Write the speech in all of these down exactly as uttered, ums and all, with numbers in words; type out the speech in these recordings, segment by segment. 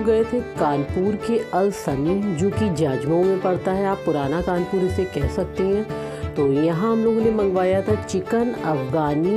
लोग गए थे कानपुर के अल सनी, जो कि जाजमऊ में पड़ता है। आप पुराना कानपुर इसे कह सकते हैं। तो यहाँ हम लोगों ने मंगवाया था chicken Afghani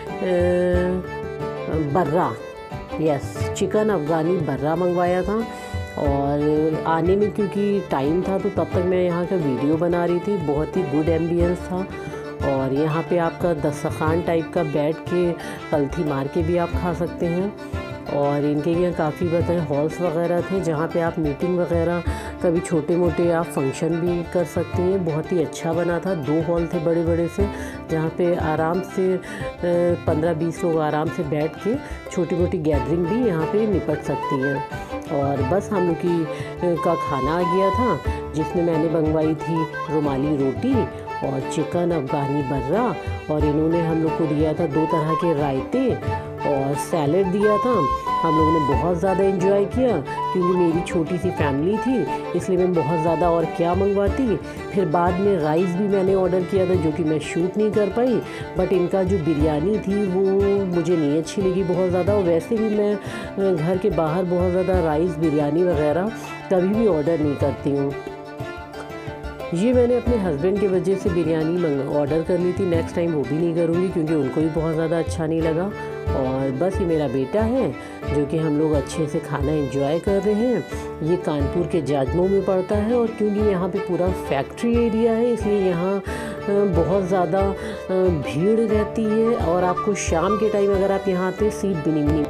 barra, yes chicken Afghani barra मंगवाया था। और आने में क्योंकि टाइम था तो तब तक मैं यहाँ का वीडियो बना रही थी। बहुत ही गुड एम्बियंस था। और यहाँ पे आपका दस्तरखान टाइप का बैठ के पलथी मार के भी आप खा सकते हैं। और इनके यहाँ काफ़ी बताएं हॉल्स वगैरह थे जहाँ पे आप मीटिंग वगैरह कभी छोटे मोटे आप फंक्शन भी कर सकती हैं। बहुत ही अच्छा बना था। दो हॉल थे बड़े बड़े से, जहाँ पे आराम से पंद्रह बीस लोग आराम से बैठ के छोटी मोटी गैदरिंग भी यहाँ पे निपट सकती हैं। और बस हम लोग की का खाना आ गया था, जिसमें मैंने मंगवाई थी रुमाली रोटी और चिकन अफ़गानी बर्रा। और इन्होंने हम लोग को दिया था दो तरह के रायते और सैलेड दिया था। हम लोगों ने बहुत ज़्यादा एंजॉय किया, क्योंकि मेरी छोटी सी फैमिली थी, इसलिए मैं बहुत ज़्यादा और क्या मंगवाती। फिर बाद में राइस भी मैंने ऑर्डर किया था, जो कि मैं शूट नहीं कर पाई। बट इनका जो बिरयानी थी वो मुझे नहीं अच्छी लगी बहुत ज़्यादा। और वैसे भी मैं घर के बाहर बहुत ज़्यादा राइस बिरयानी वगैरह कभी भी ऑर्डर नहीं करती हूँ। ये मैंने अपने हस्बैंड की वजह से बिरयानी मंग ऑर्डर कर ली थी। नेक्स्ट टाइम वो भी नहीं करूँगी, क्योंकि उनको भी बहुत ज़्यादा अच्छा नहीं लगा। और बस ये मेरा बेटा है, जो कि हम लोग अच्छे से खाना एंजॉय कर रहे हैं। ये कानपुर के जाजमऊ में पड़ता है, और क्योंकि यहाँ पे पूरा फैक्ट्री एरिया है, इसलिए यहाँ बहुत ज़्यादा भीड़ रहती है। और आपको शाम के टाइम अगर आप यहाँ आते सीट भी नहीं